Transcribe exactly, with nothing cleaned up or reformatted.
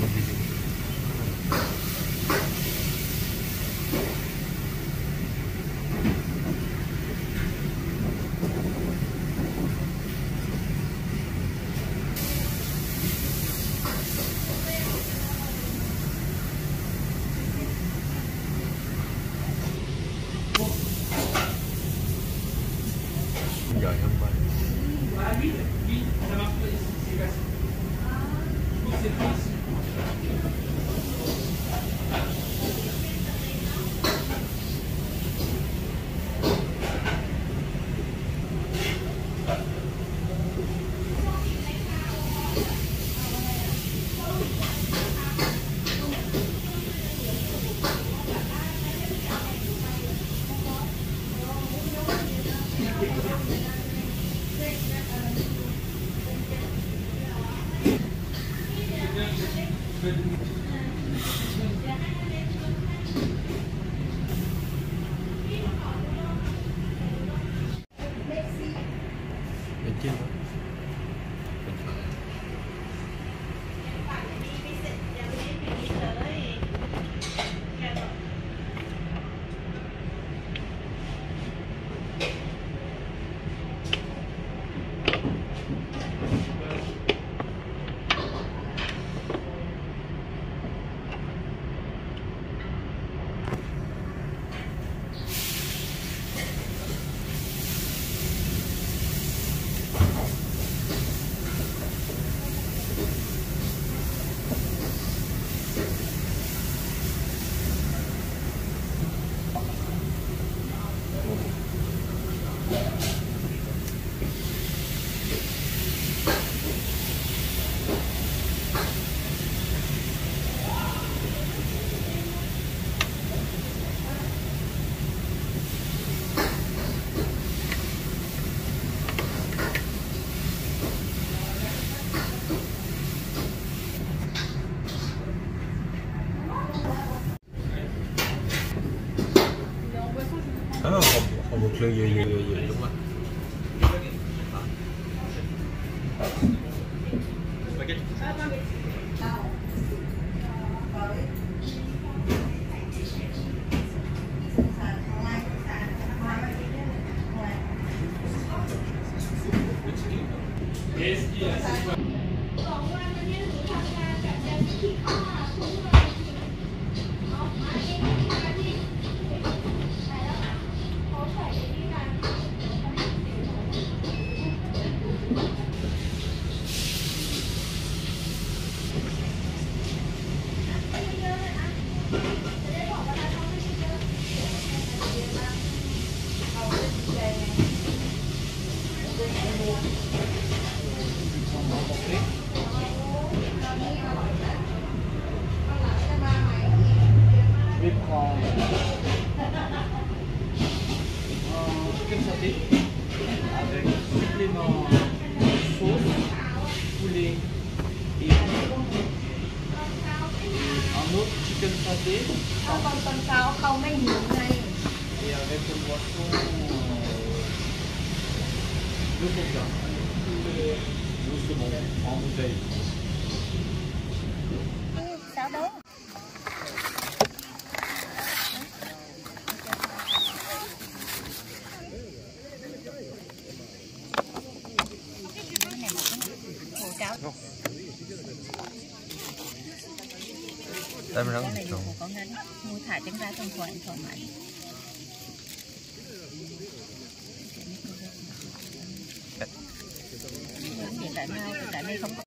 Giỏi hơn bạn. Bên trên đó. À, không, không một lư gì gì gì đúng không? With uh, chicken satay avec supplément sauce poulet et un autre chicken satay Con con con sao không mấy nhiều này. et avec une boisson euh, de coca. Doucement, en bouteille. Sao đó? Đây mình Cái đang này trồng. được con ngắn mua thả trứng ra trong khoản còn mạnh. Hiện tại nào tại đây không có